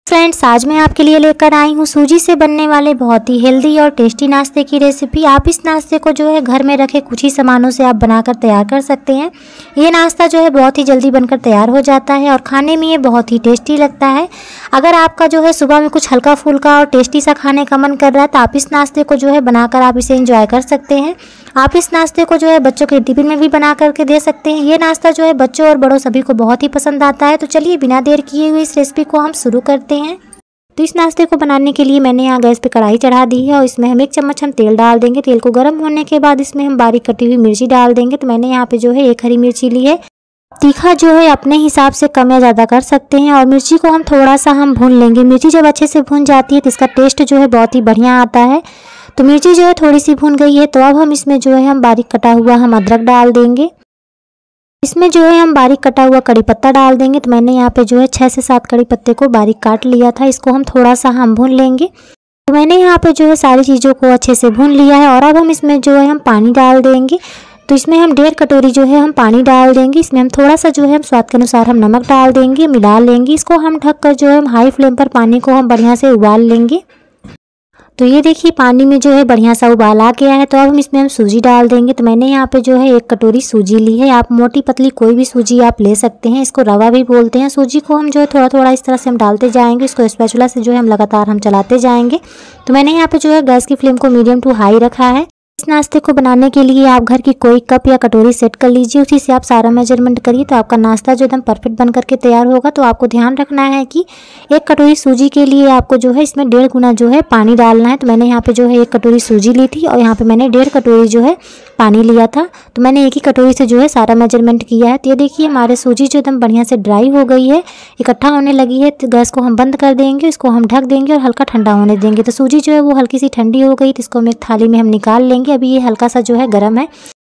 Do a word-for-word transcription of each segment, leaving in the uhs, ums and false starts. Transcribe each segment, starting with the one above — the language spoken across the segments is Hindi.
फ्रेंड्स, आज मैं आपके लिए लेकर आई हूँ सूजी से बनने वाले बहुत ही हेल्दी और टेस्टी नाश्ते की रेसिपी। आप इस नाश्ते को जो है घर में रखे कुछ ही सामानों से आप बनाकर तैयार कर सकते हैं। ये नाश्ता जो है बहुत ही जल्दी बनकर तैयार हो जाता है और खाने में ये बहुत ही टेस्टी लगता है। अगर आपका जो है सुबह में कुछ हल्का फुल्का और टेस्टी सा खाने का मन कर रहा है तो आप इस नाश्ते को जो है बनाकर आप इसे एंजॉय कर सकते हैं। आप इस नाश्ते को जो है बच्चों के टिफिन में भी बना करके दे सकते हैं। ये नाश्ता जो है बच्चों और बड़ों सभी को बहुत ही पसंद आता है। तो चलिए बिना देर किए हुए इस रेसिपी को हम शुरू करते हैं। तो इस नाश्ते को बनाने के लिए मैंने यहाँ गैस पे कढ़ाई चढ़ा दी है और इसमें हम एक चम्मच हम तेल डाल देंगे। तेल को गर्म होने के बाद इसमें हम बारीक कटी हुई मिर्ची डाल देंगे। तो मैंने यहाँ पे जो है एक हरी मिर्ची ली है। तीखा जो है अपने हिसाब से कम या ज़्यादा कर सकते हैं और मिर्ची को हम थोड़ा सा हम भून लेंगे। मिर्ची जब अच्छे से भून जाती है तो इसका टेस्ट जो है बहुत ही बढ़िया आता है। तो मिर्ची जो है थोड़ी सी भून गई है तो अब हम इसमें जो है हम बारीक कटा हुआ हम अदरक डाल देंगे। इसमें जो है हम बारीक कटा हुआ कड़ी पत्ता डाल देंगे। तो मैंने यहाँ पे जो है छः से सात कड़ी पत्ते को बारीक काट लिया था। इसको हम थोड़ा सा हम भून लेंगे। तो मैंने यहाँ पे जो है सारी चीज़ों को अच्छे से भून लिया है और अब हम इसमें जो है हम पानी डाल देंगे। तो इसमें हम डेढ़ कटोरी जो है हम पानी डाल देंगे। इसमें हम थोड़ा सा जो है हम स्वाद के अनुसार हम नमक डाल देंगे, मिला लेंगे। इसको हम ढककर जो है हम हाई फ्लेम पर पानी को हम बढ़िया से उबाल लेंगे। तो ये देखिए पानी में जो है बढ़िया सा उबाल आ गया है। तो अब हम इसमें हम सूजी डाल देंगे। तो मैंने यहाँ पे जो है एक कटोरी सूजी ली है। आप मोटी पतली कोई भी सूजी आप ले सकते हैं। इसको रवा भी बोलते हैं। सूजी को हम जो है थोड़ा थोड़ा इस तरह से हम डालते जाएंगे। इसको स्पैचुला से जो है हम लगातार हम चलाते जाएंगे। तो मैंने यहाँ पे जो है गैस की फ्लेम को मीडियम टू हाई रखा है। इस नाश्ते को बनाने के लिए आप घर की कोई कप या कटोरी सेट कर लीजिए। उसी से आप सारा मेजरमेंट करिए तो आपका नाश्ता जो एकदम परफेक्ट बन करके तैयार होगा। तो आपको ध्यान रखना है कि एक कटोरी सूजी के लिए आपको जो है इसमें डेढ़ गुना जो है पानी डालना है। तो मैंने यहाँ पे जो है एक कटोरी सूजी ली थी और यहाँ पे मैंने डेढ़ कटोरी जो है पानी लिया था। तो मैंने एक ही कटोरी से जो है सारा मेजरमेंट किया है। तो ये देखिए हमारे सूजी जो एकदम बढ़िया से ड्राई हो गई है, इकट्ठा होने लगी है। तो गैस को हम बंद कर देंगे, इसको हम ढक देंगे और हल्का ठंडा होने देंगे। तो सूजी जो है वो हल्की सी ठंडी हो गई तो इसको हम एक थाली में हम निकाल लेंगे। अभी ये हल्का सा जो है गर्म है।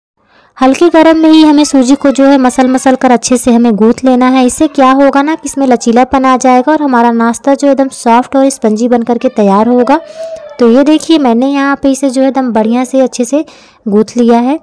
हल्के गरम में ही हमें सूजी को जो है मसल मसल कर अच्छे से हमें गूंथ लेना है। इससे क्या होगा ना कि इसमें लचीलापन आ जाएगा और हमारा नाश्ता जो एकदम सॉफ्ट और स्पंजी बन करके तैयार होगा। तो ये देखिए मैंने यहाँ पे इसे जो है एकदम बढ़िया से अच्छे से गूंथ लिया है।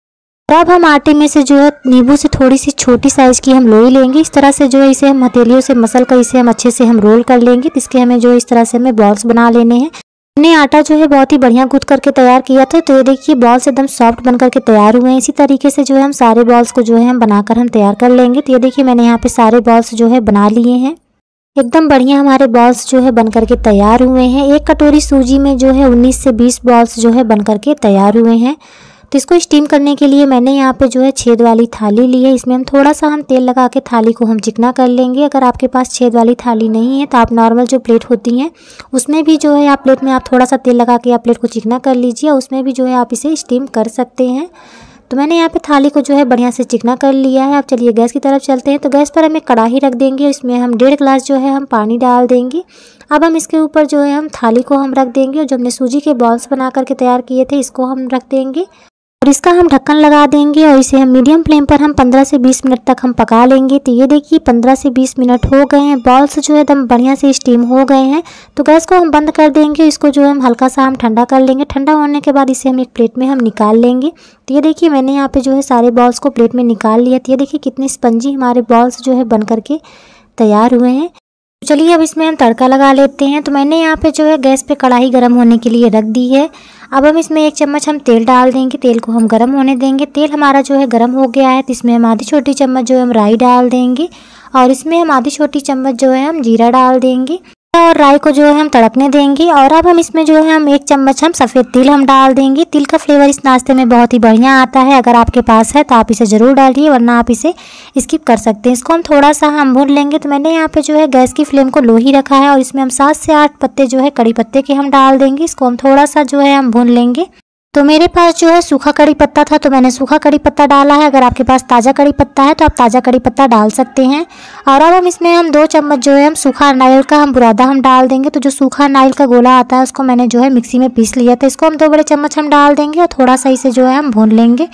तब हम आटे में से जो है नींबू से थोड़ी सी छोटी साइज़ की हम लोई लेंगे। इस तरह से जो है इसे हम हथेलियों से मसल कर इसे हम अच्छे से हम रोल कर लेंगे। इसके हमें जो इस तरह से हमें बॉल्स बना लेने हैं। हमने आटा जो है बहुत ही बढ़िया गूंथ करके तैयार किया था। तो ये देखिए बॉल्स एकदम सॉफ्ट बन करके तैयार हुए हैं। इसी तरीके से जो है हम सारे बॉल्स को जो है हम बनाकर हम तैयार कर लेंगे। तो ये देखिए मैंने यहाँ पे सारे बॉल्स जो है बना लिए हैं। एकदम बढ़िया हमारे बॉल्स जो है बन करके तैयार हुए हैं। एक कटोरी सूजी में जो है उन्नीस से बीस बॉल्स जो है बन करके तैयार हुए हैं। तो इसको स्टीम करने के लिए मैंने यहाँ पे जो है छेद वाली थाली ली है। इसमें हम थोड़ा सा हम तेल लगा के थाली को हम चिकना कर लेंगे। अगर आपके पास छेद वाली थाली नहीं है तो आप नॉर्मल जो प्लेट होती हैं उसमें भी जो है आप प्लेट में आप थोड़ा सा तेल लगा के आप प्लेट को चिकना कर लीजिए। उसमें भी जो है आप इसे स्टीम कर सकते हैं। तो मैंने यहाँ पे थाली को जो है बढ़िया से चिकना कर लिया है। अब चलिए गैस की तरफ चलते हैं। तो गैस पर हम एक कढ़ाई रख देंगे। इसमें हम डेढ़ गिलास जो है हम पानी डाल देंगे। अब हम इसके ऊपर जो है हम थाली को हम रख देंगे और जो हमने सूजी के बॉल्स बना करके तैयार किए थे इसको हम रख देंगे और इसका हम ढक्कन लगा देंगे और इसे हम मीडियम फ्लेम पर हम पंद्रह से बीस मिनट तक हम पका लेंगे। तो ये देखिए पंद्रह से बीस मिनट हो गए हैं। बॉल्स जो है एकदम बढ़िया से स्टीम हो गए हैं। तो गैस को हम बंद कर देंगे। इसको जो है हम हल्का सा हम ठंडा कर लेंगे। ठंडा होने के बाद इसे हम एक प्लेट में हम निकाल लेंगे। तो ये देखिए मैंने यहाँ पे जो है सारे बॉल्स को प्लेट में निकाल लिया। तो ये देखिए कितनी स्पंजी हमारे बॉल्स जो है बन करके तैयार हुए हैं। चलिए अब इसमें हम तड़का लगा लेते हैं। तो मैंने यहाँ पे जो है गैस पे कढ़ाई गर्म होने के लिए रख दी है। अब हम इसमें एक चम्मच हम तेल डाल देंगे। तेल को हम गर्म होने देंगे। तेल हमारा जो है गर्म हो गया है तो इसमें हम आधी छोटी चम्मच जो है हम राई डाल देंगे और इसमें हम आधी छोटी चम्मच जो है हम जीरा डाल देंगे और राई को जो है हम तड़कने देंगे। और अब हम इसमें जो है हम एक चम्मच हम सफ़ेद तिल हम डाल देंगे। तिल का फ्लेवर इस नाश्ते में बहुत ही बढ़िया आता है। अगर आपके पास है तो आप इसे ज़रूर डालिए वरना आप इसे स्किप कर सकते हैं। इसको हम थोड़ा सा हम भून लेंगे। तो मैंने यहाँ पे जो है गैस की फ्लेम को लो ही रखा है और इसमें हम सात से आठ पत्ते जो है कड़ी पत्ते के हम डाल देंगे। इसको हम थोड़ा सा जो है हम भून लेंगे। तो मेरे पास जो है सूखा कड़ी पत्ता था तो मैंने सूखा कड़ी पत्ता डाला है। अगर आपके पास ताज़ा कड़ी पत्ता है तो आप ताज़ा कड़ी पत्ता डाल सकते हैं। और अब हम इसमें हम दो चम्मच जो है हम सूखा नारियल का हम बुरादा हम डाल देंगे। तो जो सूखा नारियल का गोला आता है उसको मैंने जो है मिक्सी में पीस लिया था। इसको हम दो बड़े चम्मच हम डाल देंगे और थोड़ा सा इसे जो है हम भून लेंगे।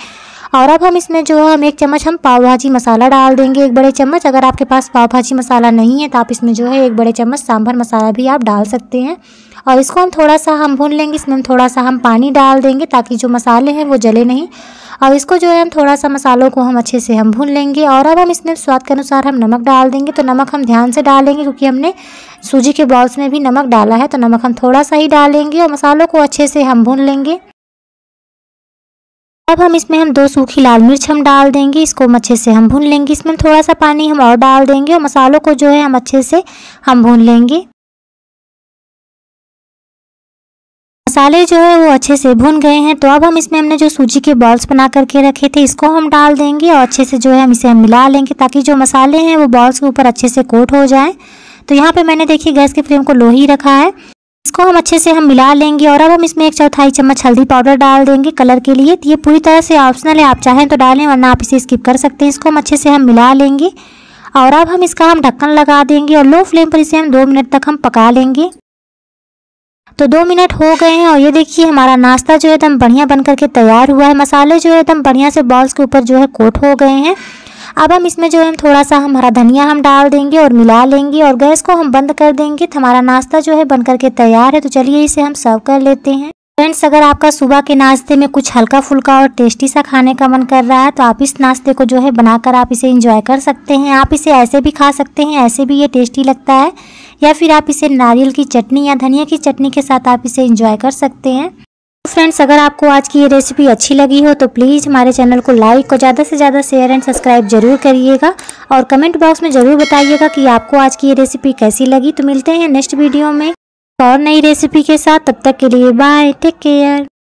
और अब हम इसमें जो है हम एक चम्मच हम पाव भाजी मसाला डाल देंगे, एक बड़े चम्मच। अगर आपके पास पाव भाजी मसाला नहीं है तो आप इसमें जो है एक बड़े चम्मच सांभर मसाला भी आप डाल सकते हैं। और इसको हम थोड़ा सा हम भून लेंगे। इसमें हम थोड़ा सा हम पानी डाल देंगे ताकि जो मसाले हैं वो जले नहीं। और इसको जो है हम थोड़ा सा मसालों को हम अच्छे से हम भून लेंगे। और अब हम इसमें स्वाद के अनुसार हम नमक डाल देंगे। तो नमक हम ध्यान से डालेंगे क्योंकि हमने सूजी के बॉल्स में भी नमक डाला है, तो नमक हम थोड़ा सा ही डालेंगे और मसालों को अच्छे से हम भून लेंगे। अब हम इसमें हम दो सूखी लाल मिर्च हम डाल देंगे, इसको हम अच्छे से हम भून लेंगे। इसमें थोड़ा सा पानी हम और डाल देंगे और मसालों को जो है हम अच्छे से हम भून लेंगे। मसाले जो है वो अच्छे से भून गए हैं। तो अब हम इसमें हमने जो सूजी के बॉल्स बना करके रखे थे इसको हम डाल देंगे और अच्छे से जो है हम इसे हम मिला लेंगे ताकि जो मसाले हैं वो बॉल्स के ऊपर अच्छे से कोट हो जाएं। तो यहाँ पे मैंने देखिए गैस के फ्लेम को लो ही रखा है। इसको हम अच्छे से हम मिला लेंगे। और अब हम इसमें एक चौथाई चम्मच हल्दी पाउडर डाल देंगे कलर के लिए। तो ये पूरी तरह से ऑप्शनल है, आप चाहें तो डालें वरना आप इसे स्किप कर सकते हैं। इसको हम अच्छे से हम मिला लेंगे और अब हम इसका हम ढक्कन लगा देंगे और लो फ्लेम पर इसे हम दो मिनट तक हम पका लेंगे। तो दो मिनट हो गए हैं और ये देखिए हमारा नाश्ता जो है एकदम बढ़िया बन करके तैयार हुआ है। मसाले जो है एकदम बढ़िया से बॉल्स के ऊपर जो है कोट हो गए हैं। अब हम इसमें जो है हम थोड़ा सा हम हरा धनिया हम डाल देंगे और मिला लेंगे और गैस को हम बंद कर देंगे। तो हमारा नाश्ता जो है बन करके तैयार है। तो चलिए इसे हम सर्व कर लेते हैं। फ्रेंड्स, अगर आपका सुबह के नाश्ते में कुछ हल्का फुल्का और टेस्टी सा खाने का मन कर रहा है तो आप इस नाश्ते को जो है बनाकर आप इसे एंजॉय कर सकते हैं। आप इसे ऐसे भी खा सकते हैं, ऐसे भी ये टेस्टी लगता है, या फिर आप इसे नारियल की चटनी या धनिया की चटनी के साथ आप इसे एंजॉय कर सकते हैं। फ्रेंड्स, अगर आपको आज की ये रेसिपी अच्छी लगी हो तो प्लीज़ हमारे चैनल को लाइक और ज़्यादा से ज़्यादा शेयर एंड सब्सक्राइब जरूर करिएगा और कमेंट बॉक्स में ज़रूर बताइएगा कि आपको आज की ये रेसिपी कैसी लगी। तो मिलते हैं नेक्स्ट वीडियो में और नई रेसिपी के साथ। तब तक के लिए बाय, टेक केयर।